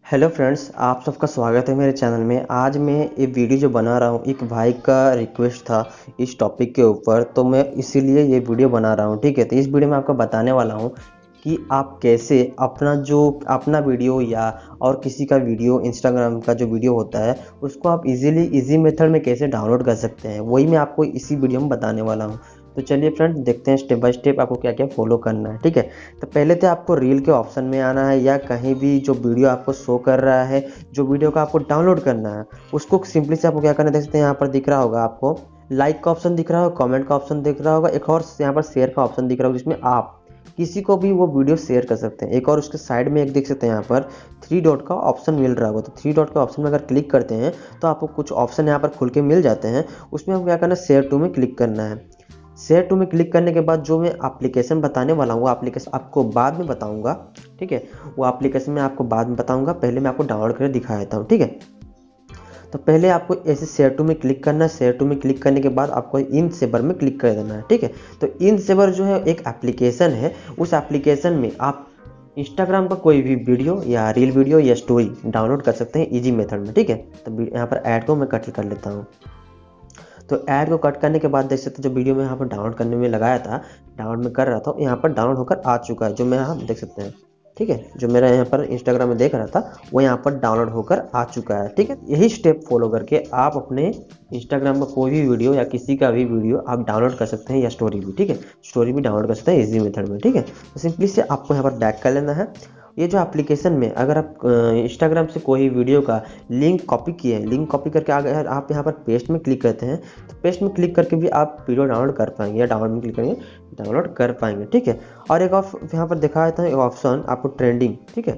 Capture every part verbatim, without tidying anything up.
Hello friends, आप सबका स्वागत है मेरे चैनल में। आज मैं ये वीडियो जो बना रहा हूँ, एक भाई का रिक्वेस्ट था इस टॉपिक के ऊपर, तो मैं इसीलिए ये वीडियो बना रहा हूँ। ठीक है, तो इस वीडियो में आपको बताने वाला हूँ कि आप कैसे अपना जो अपना वीडियो या और किसी का वीडियो, इंस्टाग्राम का जो वीडियो होता है, उसको आप इजीली इजी मेथड में कैसे डाउनलोड कर सकते हैं, वही मैं आपको इसी वीडियो में बताने वाला हूँ। तो चलिए फ्रेंड्स, देखते हैं स्टेप बाय स्टेप आपको क्या क्या फॉलो करना है। ठीक है, तो पहले तो आपको रील के ऑप्शन में आना है, या कहीं भी जो वीडियो आपको शो कर रहा है, जो वीडियो का आपको डाउनलोड करना है, उसको सिंपली से आपको क्या करना है, देख सकते हैं यहाँ पर दिख रहा होगा आपको लाइक का ऑप्शन दिख रहा होगा, कमेंट का ऑप्शन दिख रहा होगा, एक और यहाँ पर शेयर का ऑप्शन दिख रहा होगा, जिसमें आप किसी को भी वो वीडियो शेयर कर सकते हैं। एक और उसके साइड में एक देख सकते हैं यहाँ पर थ्री डॉट का ऑप्शन मिल रहा होगा, तो थ्री डॉट के ऑप्शन में अगर क्लिक करते हैं तो आपको कुछ ऑप्शन यहाँ पर खुल के मिल जाते हैं। उसमें आपको क्या करना है, शेयर टू में क्लिक करना है। शेयर टू में क्लिक करने के बाद जो मैं एप्लीकेशन बताने वाला हूँ, वो एप्लीकेशन आपको बाद में बताऊंगा। ठीक है, वो एप्लीकेशन मैं आपको बाद में बताऊंगा, पहले मैं आपको डाउनलोड करके दिखा देता हूँ। ठीक है, तो पहले आपको ऐसे शेयर टू में क्लिक करना है। शेयर टू में क्लिक करने के बाद आपको इन सेवर में क्लिक कर देना है। ठीक है, तो इन सेवर जो है एक एप्लीकेशन है, उस एप्लीकेशन में आप इंस्टाग्राम का कोई भी वीडियो या रील वीडियो या स्टोरी डाउनलोड कर सकते हैं इजी मेथड में। ठीक है, तो यहाँ पर ऐड को मैं कट कर लेता हूँ। तो ऐड को कट करने के बाद देख सकते हैं जो वीडियो में यहाँ पर डाउनलोड करने में लगाया था, डाउनलोड में कर रहा था, यहाँ पर डाउनलोड होकर आ चुका है, जो मैं यहाँ देख सकते हैं। ठीक है, जो मेरा यहाँ पर इंस्टाग्राम में देख रहा था वो यहाँ पर डाउनलोड होकर आ चुका है। ठीक है, यही स्टेप फॉलो करके आप अपने इंस्टाग्राम का कोई भी वीडियो या किसी का भी वीडियो आप डाउनलोड कर सकते हैं, या स्टोरी भी। ठीक है, स्टोरी भी डाउनलोड कर सकते हैं इजी मेथड में। ठीक है, तो सिंपली से आपको यहाँ पर बैक कर लेना है। ये जो एप्लीकेशन में अगर आप इंस्टाग्राम से कोई वीडियो का लिंक कॉपी किए हैं, लिंक कॉपी करके अगर आप यहाँ पर पेस्ट में क्लिक करते हैं, तो पेस्ट में क्लिक करके भी आप वीडियो डाउनलोड कर पाएंगे, या डाउनलोड में क्लिक करेंगे डाउनलोड कर पाएंगे। ठीक है, और एक ऑफ यहाँ पर दिखा देता है एक ऑप्शन आपको ट्रेंडिंग। ठीक है,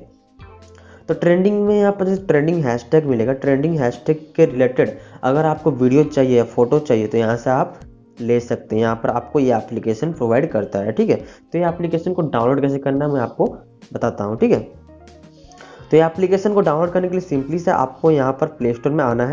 तो ट्रेंडिंग में यहाँ पर जैसे ट्रेंडिंग हैशटैग मिलेगा, ट्रेंडिंग हैशटैग के रिलेटेड अगर आपको वीडियो चाहिए या फोटो चाहिए तो यहाँ से आप ले सकते हैं। यहाँ पर आपको ये एप्लीकेशन प्रोवाइड करता है। ठीक है, तो ये एप्लीकेशन को डाउनलोड कैसे करना है मैं आपको बताता हूँ। ठीक है, तो ये एप्लीकेशन को डाउनलोड करने के लिए सिंपली से आपको यहाँ पर प्ले स्टोर में आना है।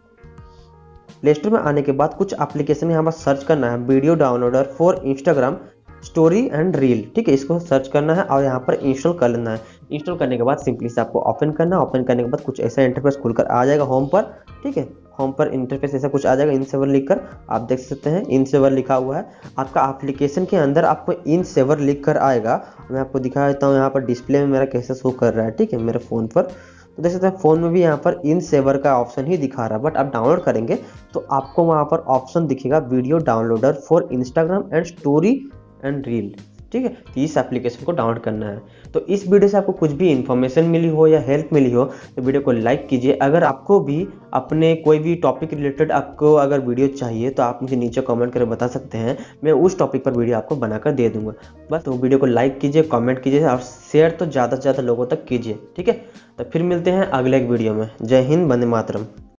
प्ले स्टोर में आने के बाद कुछ एप्लीकेशन यहाँ पर सर्च करना है, video downloader for Instagram story and reel. ठीक है, इसको सर्च करना है और यहाँ पर इंस्टॉल कर लेना है। इंस्टॉल करने के बाद सिंपली से आपको ओपन करना है। ओपन करने के बाद कुछ ऐसा इंटरफेस खुलकर आ जाएगा होम पर। ठीक है, होम पर इंटरफेस ऐसा कुछ आ जाएगा, इन सेवर लिखकर आप देख सकते हैं इन सेवर लिखा हुआ है। आपका एप्लीकेशन के अंदर आपको इन सेवर लिख कर आएगा। मैं आपको दिखा देता हूँ यहाँ पर डिस्प्ले में मेरा कैसे शो कर रहा है। ठीक है, मेरे फ़ोन पर तो देख सकते हैं फ़ोन में भी यहाँ पर इन सेवर का ऑप्शन ही दिखा रहा है, बट आप डाउनलोड करेंगे तो आपको वहाँ पर ऑप्शन दिखेगा video downloader for Instagram and story and reel. ठीक है, तो इस एप्लीकेशन को डाउनलोड करना है। तो इस वीडियो से आपको कुछ भी इन्फॉर्मेशन मिली हो या हेल्प मिली हो तो वीडियो को लाइक कीजिए। अगर आपको भी अपने कोई भी टॉपिक रिलेटेड आपको अगर वीडियो चाहिए तो आप मुझे नीचे कमेंट करके बता सकते हैं, मैं उस टॉपिक पर वीडियो आपको बनाकर दे दूंगा। बस तो वीडियो को लाइक कीजिए, कमेंट कीजिए और शेयर तो ज़्यादा से ज़्यादा लोगों तक कीजिए। ठीक है, तो फिर मिलते हैं अगले एक वीडियो में। जय हिंद, वंदे मातरम।